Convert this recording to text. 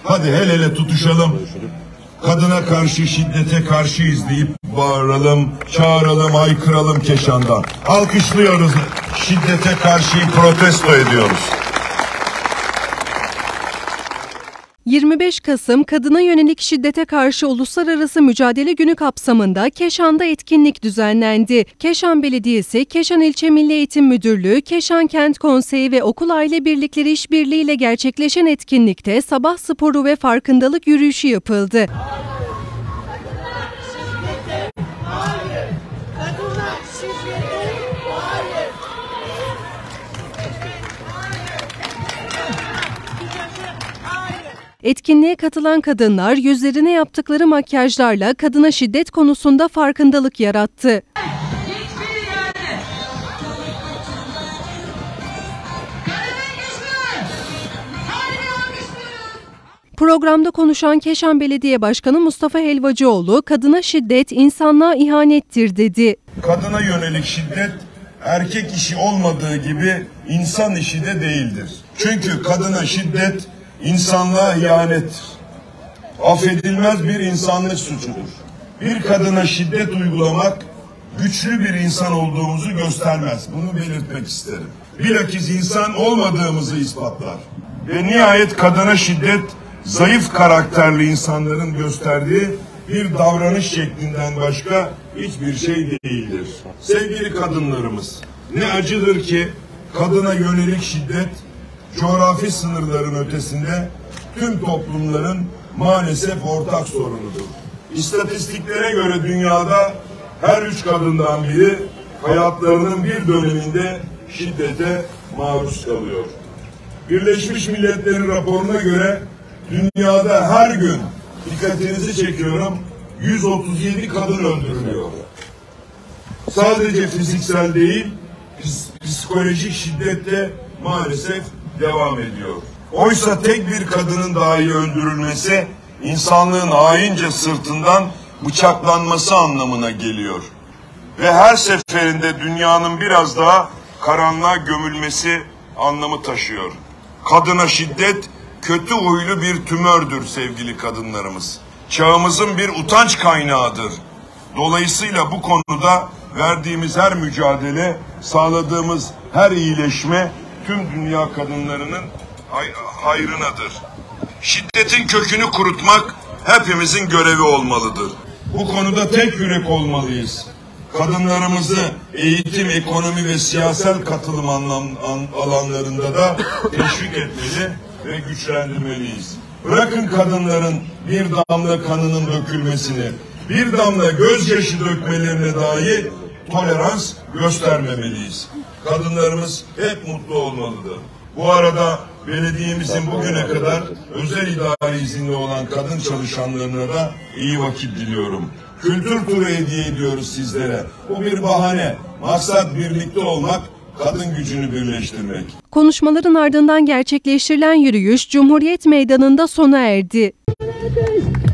Hadi el ele tutuşalım. Kadına karşı, şiddete karşıyız deyip bağıralım, çağıralım, haykıralım Keşan'dan. Alkışlıyoruz. Şiddete karşıyı protesto ediyoruz. 25 Kasım Kadına Yönelik Şiddete Karşı Uluslararası Mücadele Günü kapsamında Keşan'da etkinlik düzenlendi. Keşan Belediyesi, Keşan İlçe Milli Eğitim Müdürlüğü, Keşan Kent Konseyi ve Okul Aile Birlikleri işbirliğiyle gerçekleşen etkinlikte sabah sporu ve farkındalık yürüyüşü yapıldı. Etkinliğe katılan kadınlar yüzlerine yaptıkları makyajlarla kadına şiddet konusunda farkındalık yarattı. Programda konuşan Keşan Belediye Başkanı Mustafa Helvacıoğlu, kadına şiddet insanlığa ihanettir dedi. Kadına yönelik şiddet erkek işi olmadığı gibi insan işi de değildir. Çünkü kadına şiddet insanlığa ihanettir. Affedilmez bir insanlık suçudur. Bir kadına şiddet uygulamak güçlü bir insan olduğumuzu göstermez. Bunu belirtmek isterim. Bilakis insan olmadığımızı ispatlar. Ve nihayet kadına şiddet zayıf karakterli insanların gösterdiği bir davranış şeklinden başka hiçbir şey değildir. Sevgili kadınlarımız, ne acıdır ki kadına yönelik şiddet coğrafi sınırların ötesinde tüm toplumların maalesef ortak sorunudur. İstatistiklere göre dünyada her 3 kadından biri hayatlarının bir döneminde şiddete maruz kalıyor. Birleşmiş Milletler'in raporuna göre dünyada her gün, dikkatinizi çekiyorum, 137 kadın öldürülüyor. Sadece fiziksel değil, psikolojik şiddet de maalesef devam ediyor. Oysa tek bir kadının dahi öldürülmesi insanlığın haince sırtından bıçaklanması anlamına geliyor. Ve her seferinde dünyanın biraz daha karanlığa gömülmesi anlamı taşıyor. Kadına şiddet kötü huylu bir tümördür sevgili kadınlarımız. Çağımızın bir utanç kaynağıdır. Dolayısıyla bu konuda verdiğimiz her mücadele, sağladığımız her iyileşme tüm dünya kadınlarının hayrınadır. Şiddetin kökünü kurutmak hepimizin görevi olmalıdır. Bu konuda tek yürek olmalıyız. Kadınlarımızı eğitim, ekonomi ve siyasal katılım alanlarında da teşvik etmeli ve güçlendirmeliyiz. Bırakın kadınların bir damla kanının dökülmesini, bir damla gözyaşı dökmelerine dahi tolerans göstermemeliyiz. Kadınlarımız hep mutlu olmalıdır. Bu arada belediyemizin bugüne kadar özel idari izinli olan kadın çalışanlarına da iyi vakit diliyorum. Kültür turu hediye ediyoruz sizlere. Bu bir bahane. Maksat birlikte olmak, kadın gücünü birleştirmek. Konuşmaların ardından gerçekleştirilen yürüyüş Cumhuriyet Meydanı'nda sona erdi.